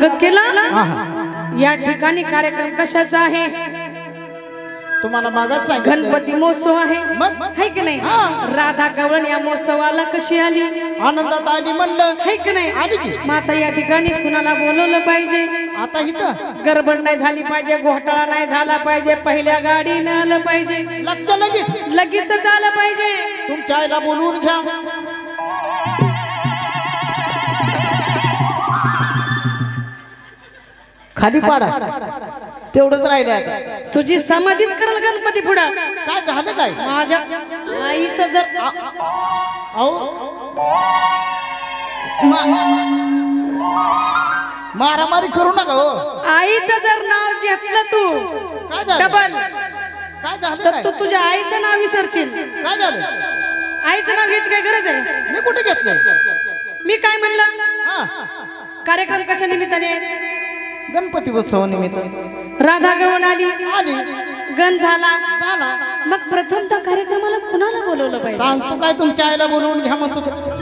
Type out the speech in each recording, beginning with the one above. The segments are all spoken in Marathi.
स्वागत केलं। या ठिकाणी कार्यक्रम कशाचा आहे तुम्हाला मागास सांगितलं गणपती महोत्सव आहे की नाही। राधा गवळण या महोत्सवाला कशी आली आनंदात आली म्हणलं आहे की नाही। आली की माता या ठिकाणी कुणाला बोलवलं पाहिजे आता इथं गडबड नाही झाली पाहिजे घोटाळा नाही झाला पाहिजे पहिल्या गाडीनं आलं पाहिजे लक्ष लगेच आलं पाहिजे। तुमच्या आईला बोलवून घ्या खाली पाडा तेवढंच राहिलं आता तुझी समाधीच करल गणपती पुढं काय झालं काय माझ्या आईचं जर मारामारी करू नका हो आईचं जर नाव घेतलं तू काय झालं डबल काय झालं तर तू तुझ्या आईचं नाव विसरशील। काय झालं आईचं नाव घ्यायची काय गरज आहे मी कुठे घेतलंय मी काय म्हणलं कार्यक्रम कशा निमित्ताने गणपती उत्सवानिमित्त राधा गवळण आली गण झाला झाला मग प्रथमतः कार्यक्रमाला कुणाला बोलवलं पाहिजे सांगतो काय तुमच्या आईला बोलवून घ्या म्हणतो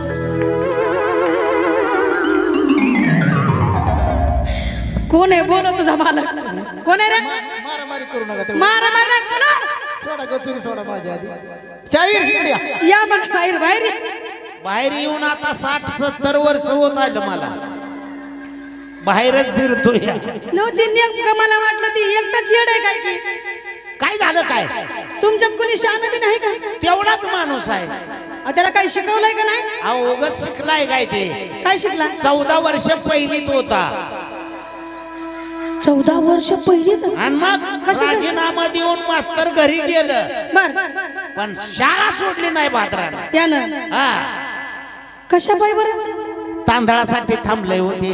कोण आहे बोलव तुझा मालक कोण आहे रे मारामारी करू नका मारामार नाही बोला सोडा गचुरी सोडा माझ्या आधी शाहीर हिंड्या या मला बाहेर बाहेर बाहेर येऊन आता 60-70 वर्ष होत आलं मला बाहेरच फिरतोय नव्हती नेमकं मला वाटलं ती एकटाच येड आहे काय की काय झालं काय तुमच्यात कोणी शहाणा बी नाही का तेवढाच माणूस आहे त्याला काही शिकवलंय का नाही अहो उगाच शिकलाय काय ते काय शिकला 14 वर्ष पहिलीत होता 14 वर्ष पहिलीच आणि मग राजीनामा देऊन मास्तर घरी गेलं बर पण शाळा सोडली नाही भाद्राला यानं हा कशा पाय बरं तांदळासाठी थांबले होते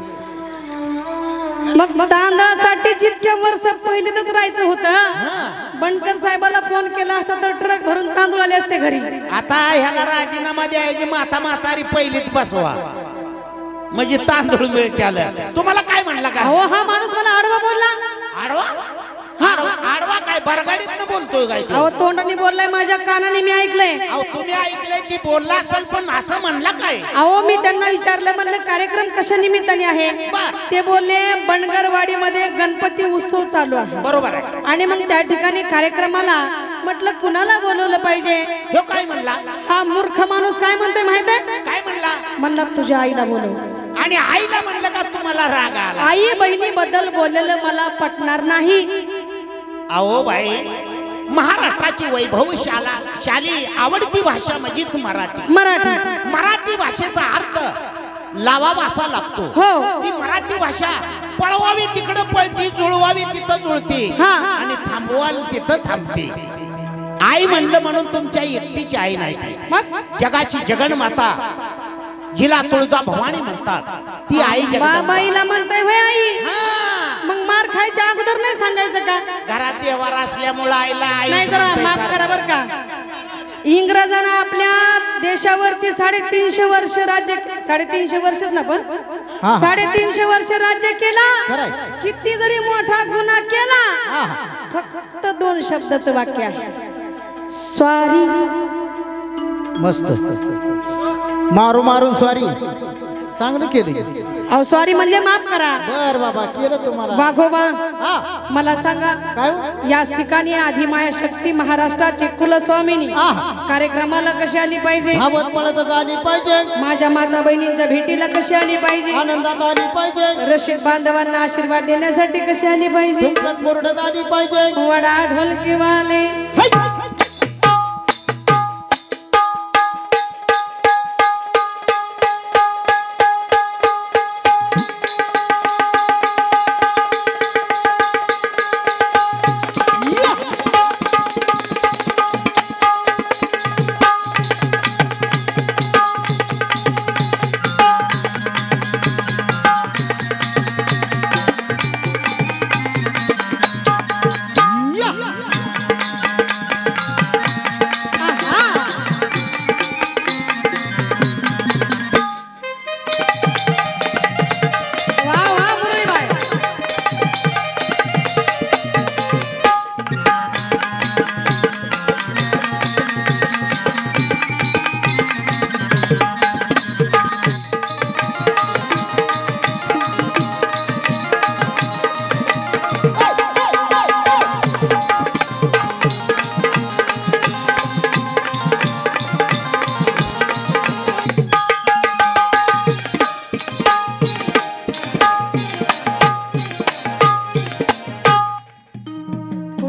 मग तांदळासाठी जितक्या वर्ष पहिलीतच राहायचं होतं बनकर साहेबाला फोन केला असता तर ट्रक भरून तांदूळ आले असते घरी आता ह्याला राजीनामा द्यायची म्हातारी पहिलीत बसवा म्हणजे तांदूळ मिळते तुम्हाला काय म्हणला का हो हा माणूस मला आडवा बोलला आडवा आडवा काय बरगाडीत बोलतोय काय अहो तोंडाने बोललाय माझ्या कानाने मी ऐकलंय अहो तुम्ही ऐकलंय की बोलला असेल पण असं म्हणला काय अहो मी त्यांना विचारलं म्हणलं कार्यक्रम कशा निमित्ताने आहे ते बोलले बनगरवाडी मध्ये गणपती उत्सव चालू आहे बरोबर आहे आणि मग त्या ठिकाणी कार्यक्रमाला म्हटलं कुणाला बोलवलं पाहिजे ह्यो काय म्हणला हा मूर्ख माणूस काय म्हणतोय माहित आहे काय म्हणला म्हणला तुझ्या आईला बोलव आणि आईला म्हणलं का तुम्हाला राग आला आई बहिणी बद्दल बोललेलं मला पटणार नाही अहो बाई महाराष्ट्राची वैभवशाली आवडती भाषा म्हणजेच मराठी भाषेचा अर्थ लावावा असा लागतो हो ती मराठी भाषा पळवावी तिकडं पळती जुळवावी तिथं जुळती आणि थांबवाल तिथं थांबते आई म्हणलं म्हणून तुमच्या एकटीची आई नाही ती जगाची जगन्माता जिला तुळजा भवानी म्हणतात ती आई बाबाईला म्हणताय होय आई मग मार खायच्या अगोदर नाही सांगायचं का घरात देवार असल्यामुळे आईला आई नाही जरा माफ करा बर का इंग्रजांना आपल्या देशावरती 350 वर्ष राज्य 350 वर्षच ना पण 350 वर्ष राज्य केला किती जरी मोठा गुन्हा केला फक्त 2 शब्दाचं वाक्य आहे स्वारी मस्त मारू मारून स्वारी चांगलं केलं अहो सॉरी म्हणजे माफ करा बर बाबा केलं तुम्हाला वाघोबा मला सांगा काय याच ठिकाणी आदिमाया शक्ती महाराष्ट्राची कुलस्वामिनी कार्यक्रमाला कशी आली पाहिजे धावत पळतच आली पाहिजे माझ्या माता बहिणींच्या भेटीला कशी आली पाहिजे आनंदात आली पाहिजे रसिक बांधवांना आशीर्वाद देण्यासाठी कशी आली पाहिजे मोरडत आली पाहिजे वडा ढोलकी वाले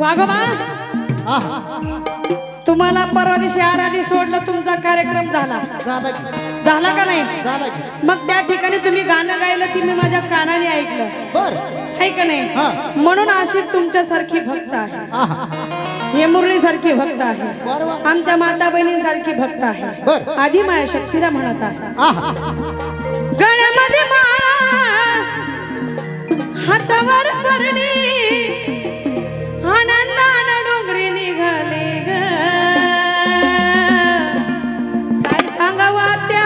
वाघोबा तुम्हाला परवा दिवशी आराधी सोडलं तुमचा कार्यक्रम झाला झाला का नाही मग त्या ठिकाणी तुम्ही गाणं गायलं ती मी माझ्या कानाने ऐकलं बर आहे का नाही म्हणून अशी तुमच्यासारखी भक्त आहे हे मुरली सारखी भक्त आहे आमच्या माता बहिणींसारखी भक्त आहे आधी माया शक्तीला म्हणत आहे गळ्यामध्ये माळा हातावर परणी आनंदानं डोंगरी निघाले ग काय सांगावा त्या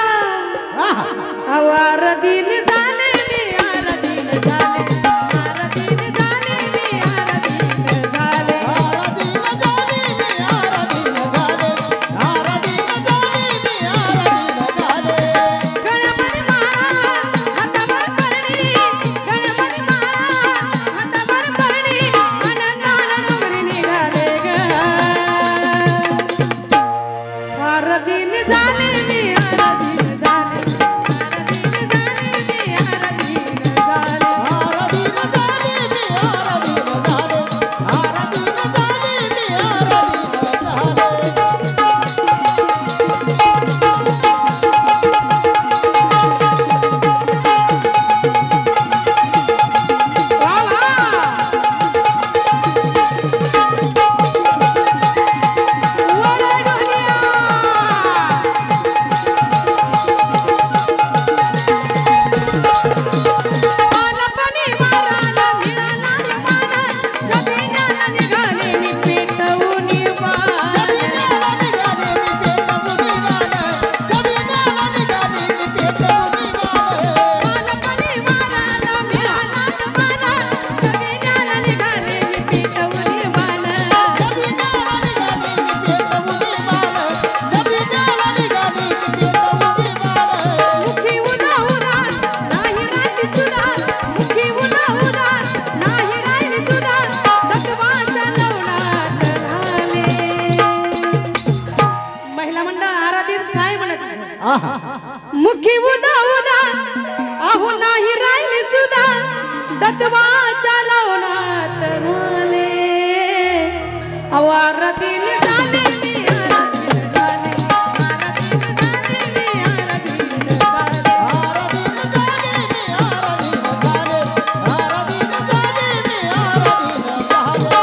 आवारदीन झाले मी आरदीन झाले आरदीन झाले मी आरदीन झाले आरदीन झाले मी आरदीन झाले आरदीन झाले मी आरदीन झाले गळ्यामध्ये माळा हातावर परणी गळ्यामध्ये माळा हातावर परणी आनंदानं डोंगरी निघाले ग आरदीन झाले मी आरदीन झाले मुखी उदा उदा अहो नाही राहिली सुदा दत्वाच्या लवणात नाले आवारतीन झाले मी आरतीन झाले आरतीन झाले मी आरतीन झाले आरतीन झाले मी आरतीन झाले आरतीन झाले मी आरतीन झाले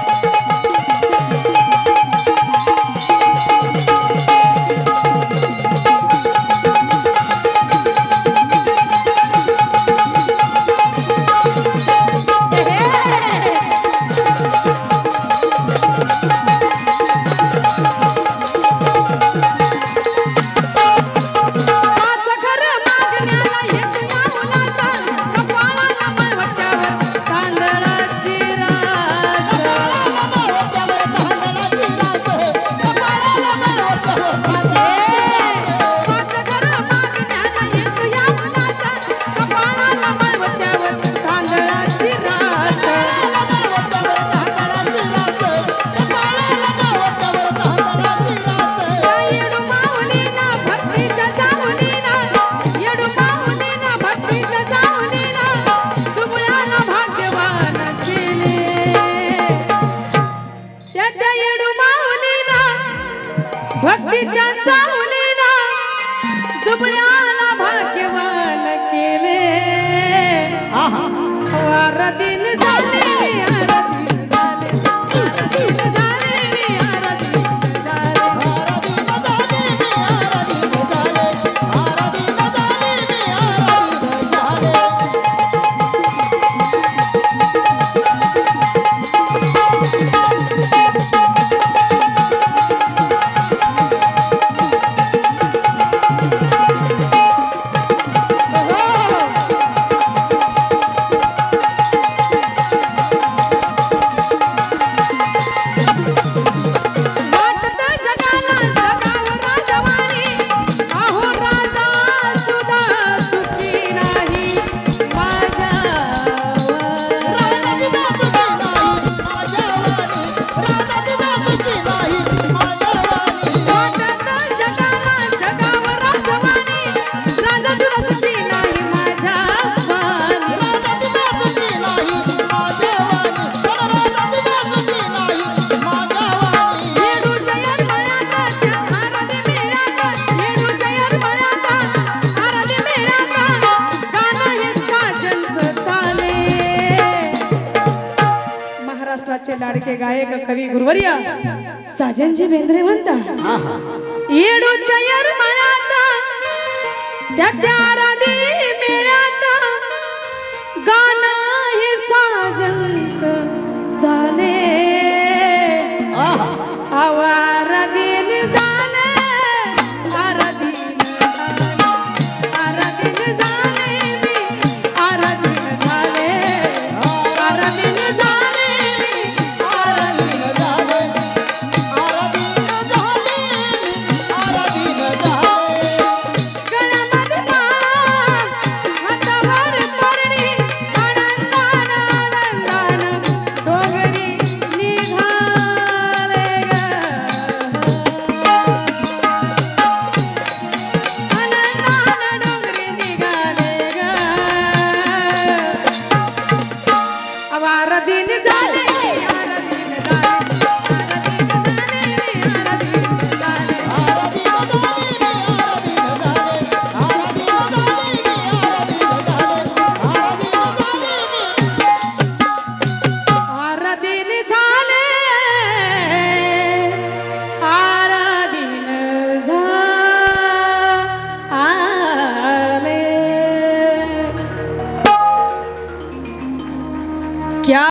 भक्तीच्या सावलीना दुबळ्याला भाग्यवान केले आरतीन झाले आरतीन झाले आरतीन झाले मी आरतीन झाले आरतीन झाले मी आरतीन झाले आरतीन झाले मी आरतीन झाले महाराष्ट्राचे लाडके गायक कवी गुरुवर्य साजनजी बेंद्रे म्हणता येडूच्या येरमाळ्यात त्या राधी मेळ्यात गाणं हे साजनचं झाले आवारदीन झाले आराधीन झाले मी आराधीन झाले आराधीन झाले आराधीन झाले आराधीन झाले आराधीन झाले गळ्यामध्ये माळा हातावर परणी आनंदान आनंदान डोंगरी निघाले ग आनंदान डोंगरी निघाले ग आराधीन झाले आराधीन झाले आराधीन झाले आराधीन आराधीन झाले आराधीन झाले क्या